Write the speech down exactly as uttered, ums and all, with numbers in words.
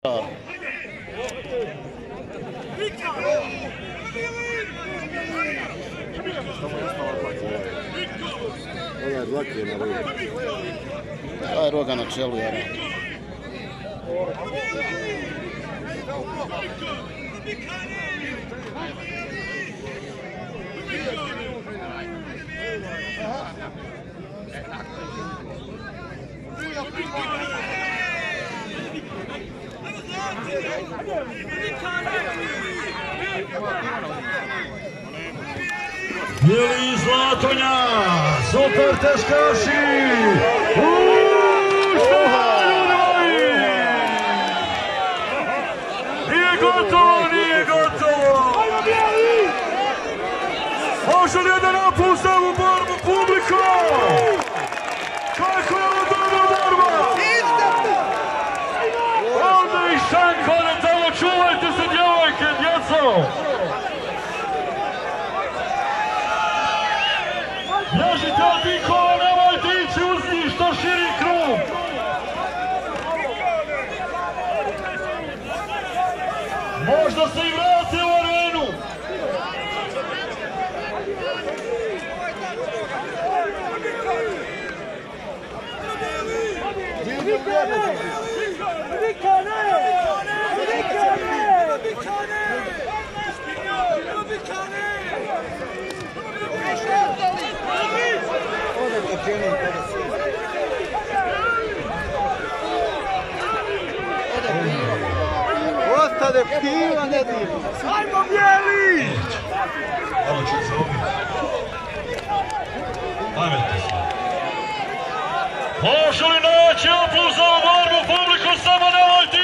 Daj roga na čelu, jara. Bijeli Zlatonja, super teškaši! Nije gotovo, nije gotovo! Može li da napuste ovu borbu publika? Kako je ovo dobra borba? Ovdje i šankone, tamo čuvajte se djevojke, djeco! Bježite od nikova, nemojte ići uz njih, što širi krug! Možda se i vrate u arenu! Ostade pila, ne divi. Ajmo Bijeli! Ovo ću se ovdje. Pametno se. Može li naći aplauz za ovu borbu publiku, samo nemojte